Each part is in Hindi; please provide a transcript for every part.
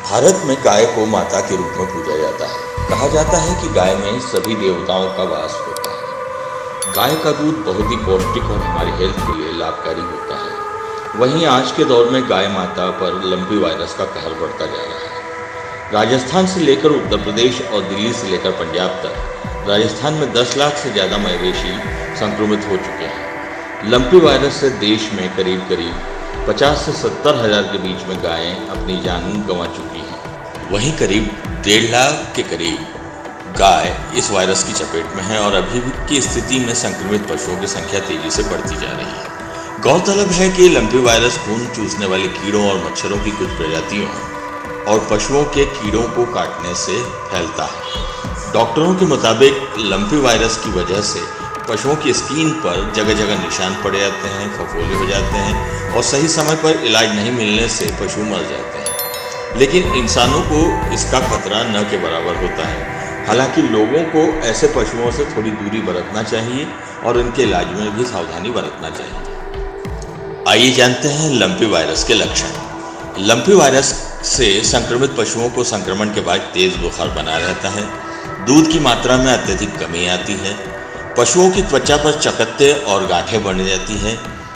भारत में गाय को माता के रूप में पूजा जाता है। कहा जाता है कि गाय में सभी देवताओं का वास होता है। गाय का दूध बहुत ही पौष्टिक और हमारी हेल्थ के लिए लाभकारी होता है। वहीं आज के दौर में गाय माता पर लंपी वायरस का कहर बढ़ता जा रहा है। राजस्थान से लेकर उत्तर प्रदेश और दिल्ली से लेकर पंजाब तक राजस्थान में 10 लाख से ज़्यादा मवेशी संक्रमित हो चुके हैं। लंपी वायरस से देश में करीब 50 से 70 हज़ार के बीच में गायें अपनी जान गंवा चुकी हैं। वहीं करीब 1.5 लाख के करीब गाय इस वायरस की चपेट में है और अभी की स्थिति में संक्रमित पशुओं की संख्या तेजी से बढ़ती जा रही है। गौरतलब है कि लंपी वायरस खून चूसने वाले कीड़ों और मच्छरों की कुछ प्रजातियों और पशुओं के कीड़ों को काटने से फैलता है। डॉक्टरों के मुताबिक लंपी वायरस की वजह से पशुओं की स्किन पर जगह जगह निशान पड़ जाते हैं, फफोले हो जाते हैं और सही समय पर इलाज नहीं मिलने से पशु मर जाते हैं। लेकिन इंसानों को इसका खतरा न के बराबर होता है। हालांकि लोगों को ऐसे पशुओं से थोड़ी दूरी बरतना चाहिए और इनके इलाज में भी सावधानी बरतना चाहिए। आइए जानते हैं लंपी वायरस के लक्षण। लंपी वायरस से संक्रमित पशुओं को संक्रमण के बाद तेज बुखार बना रहता है। दूध की मात्रा में अत्यधिक कमी आती है। पशुओं की त्वचा पर चकत्ते और गांठें बन जाती हैं।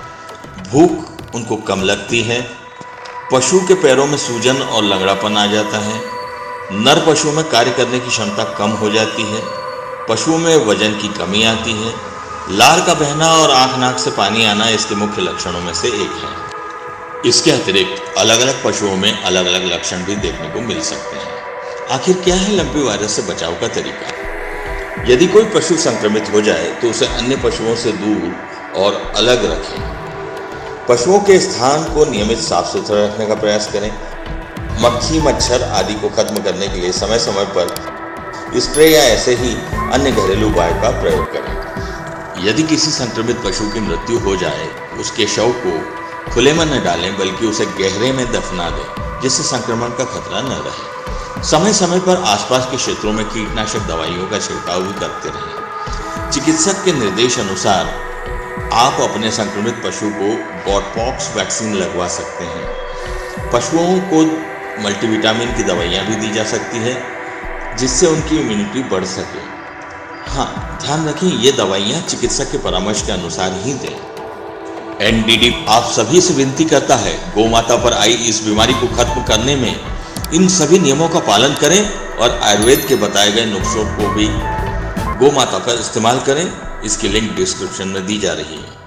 भूख उनको कम लगती है। पशु के पैरों में सूजन और लंगड़ापन आ जाता है। नर पशुओं में कार्य करने की क्षमता कम हो जाती है। पशुओं में वजन की कमी आती है। लार का बहना और आंख नाक से पानी आना इसके मुख्य लक्षणों में से एक है। इसके अतिरिक्त अलग अलग पशुओं में अलग अलग लक्षण भी देखने को मिल सकते हैं। आखिर क्या है लंपी वायरस से बचाव का तरीका? यदि कोई पशु संक्रमित हो जाए तो उसे अन्य पशुओं से दूर और अलग रखें। पशुओं के स्थान को नियमित साफ सुथरा रखने का प्रयास करें। मक्खी मच्छर आदि को खत्म करने के लिए समय समय पर स्प्रे या ऐसे ही अन्य घरेलू उपाय का प्रयोग करें। यदि किसी संक्रमित पशु की मृत्यु हो जाए उसके शव को खुले में न डालें बल्कि उसे गहरे में दफना दें, जिससे संक्रमण का खतरा न रहे। समय समय पर आसपास के क्षेत्रों में कीटनाशक दवाइयों का छिड़काव भी करते रहें। चिकित्सक के निर्देश अनुसार आप अपने संक्रमित पशु को गॉटपॉक्स वैक्सीन लगवा सकते हैं। पशुओं को मल्टीविटामिन की दवाइयाँ भी दी जा सकती है जिससे उनकी इम्यूनिटी बढ़ सके। हाँ, ध्यान रखें ये दवाइयाँ चिकित्सक के परामर्श के अनुसार ही दें। एनडीडी आप सभी से विनती करता है, गौ माता पर आई इस बीमारी को खत्म करने में इन सभी नियमों का पालन करें और आयुर्वेद के बताए गए नुस्खों को भी गौ माता का इस्तेमाल करें। इसकी लिंक डिस्क्रिप्शन में दी जा रही है।